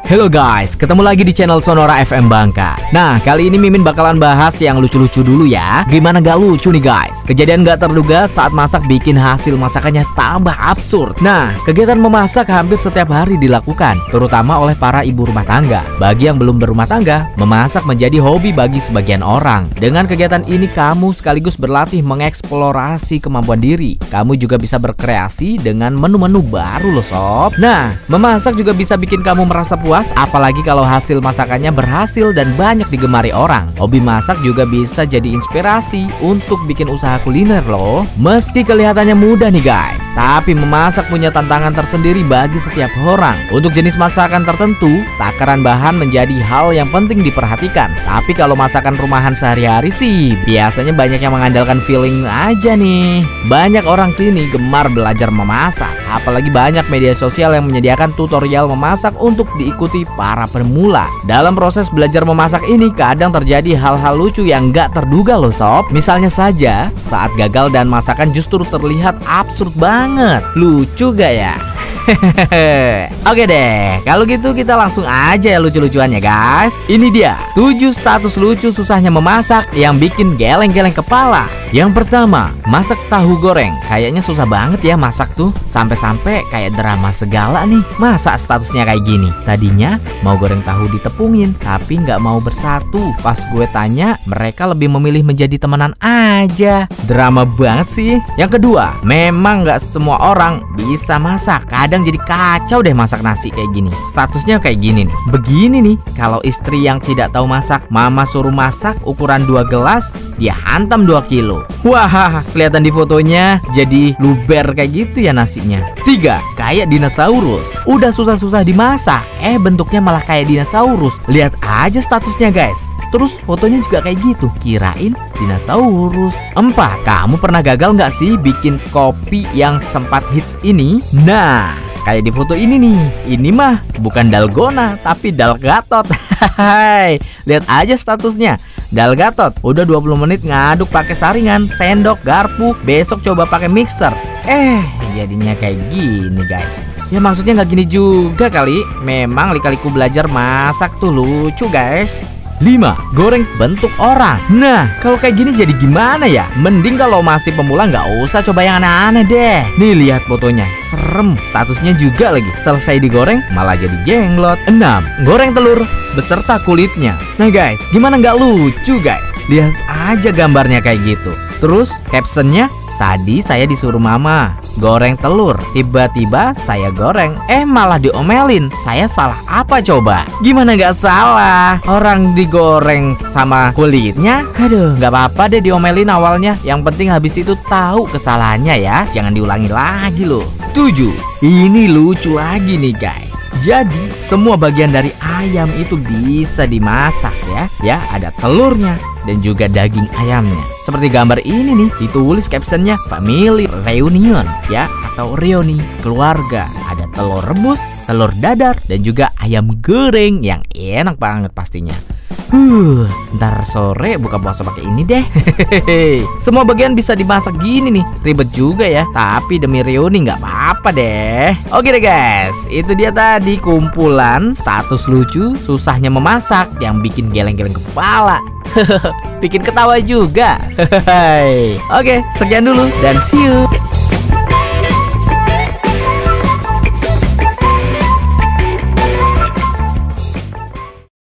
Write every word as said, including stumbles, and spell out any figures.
Halo guys, ketemu lagi di channel Sonora F M Bangka. Nah, kali ini Mimin bakalan bahas yang lucu-lucu dulu ya. Gimana gak lucu nih guys? Kejadian gak terduga saat masak bikin hasil masakannya tambah absurd. Nah, kegiatan memasak hampir setiap hari dilakukan, terutama oleh para ibu rumah tangga. Bagi yang belum berumah tangga, memasak menjadi hobi bagi sebagian orang. Dengan kegiatan ini kamu sekaligus berlatih mengeksplorasi kemampuan diri. Kamu juga bisa berkreasi dengan menu-menu baru loh sob. Nah, memasak juga bisa bikin kamu merasa puas, apalagi kalau hasil masakannya berhasil dan banyak digemari orang. Hobi masak juga bisa jadi inspirasi untuk bikin usaha kuliner loh. Meski kelihatannya mudah nih guys, tapi memasak punya tantangan tersendiri bagi setiap orang. Untuk jenis masakan tertentu, takaran bahan menjadi hal yang penting diperhatikan. Tapi kalau masakan rumahan sehari-hari sih, biasanya banyak yang mengandalkan feeling aja nih. Banyak orang kini gemar belajar memasak, apalagi banyak media sosial yang menyediakan tutorial memasak untuk diikuti para pemula. Dalam proses belajar memasak ini kadang terjadi hal-hal lucu yang gak terduga loh sob. Misalnya saja saat gagal dan masakan justru terlihat absurd banget. Lucu gak ya? Oke deh, kalau gitu kita langsung aja ya lucu-lucuannya guys. Ini dia tujuh status lucu susahnya memasak yang bikin geleng-geleng kepala. Yang pertama, masak tahu goreng. Kayaknya susah banget ya masak tuh, sampai-sampai kayak drama segala nih. Masa statusnya kayak gini? Tadinya mau goreng tahu ditepungin, tapi nggak mau bersatu. Pas gue tanya, mereka lebih memilih menjadi temenan aja. Drama banget sih. Yang kedua, memang nggak semua orang bisa masak. Kadang jadi kacau deh masak nasi kayak gini. Statusnya kayak gini nih. Begini nih, kalau istri yang tidak tahu masak, mama suruh masak ukuran dua gelas, dia hantam dua kilo. Wah, kelihatan di fotonya jadi luber kayak gitu ya nasinya. Tiga, kayak dinosaurus. Udah susah-susah dimasak, eh bentuknya malah kayak dinosaurus. Lihat aja statusnya guys. Terus fotonya juga kayak gitu, kirain dinosaurus. Empat, kamu pernah gagal nggak sih bikin kopi yang sempat hits ini? Nah, kayak di foto ini nih. Ini mah bukan dalgona, tapi dalgatot. Hai, lihat aja statusnya. Dalgatot, udah dua puluh menit ngaduk pakai saringan, sendok, garpu. Besok coba pakai mixer. Eh, jadinya kayak gini guys. Ya maksudnya nggak gini juga kali. Memang lika-liku belajar masak tuh lucu guys. Lima, goreng bentuk orang. Nah, kalau kayak gini jadi gimana ya? Mending kalau masih pemula nggak usah coba yang aneh-aneh deh. Nih lihat fotonya, serem. Statusnya juga lagi, selesai digoreng malah jadi jenglot. Enam, goreng telur beserta kulitnya. Nah guys, gimana nggak lucu guys? Lihat aja gambarnya kayak gitu. Terus captionnya, tadi saya disuruh mama goreng telur, tiba-tiba saya goreng, eh malah diomelin. Saya salah apa coba? Gimana gak salah? Orang digoreng sama kulitnya. Aduh, gak apa-apa deh diomelin awalnya. Yang penting habis itu tahu kesalahannya ya. Jangan diulangi lagi loh. Tujuh, ini lucu lagi nih guys. Jadi semua bagian dari ayam itu bisa dimasak ya. Ya, ada telurnya dan juga daging ayamnya. Seperti gambar ini nih, ditulis captionnya family reunion ya, atau reuni keluarga. Ada telur rebus, telur dadar, dan juga ayam goreng yang enak banget pastinya. Huh, ntar sore buka puasa pakai ini deh. Semua bagian bisa dimasak gini nih. Ribet juga ya, tapi demi reuni nggak apa-apa deh. Oke deh guys, itu dia tadi kumpulan status lucu susahnya memasak yang bikin geleng-geleng kepala. Bikin ketawa juga. Oke, sekian dulu dan see you.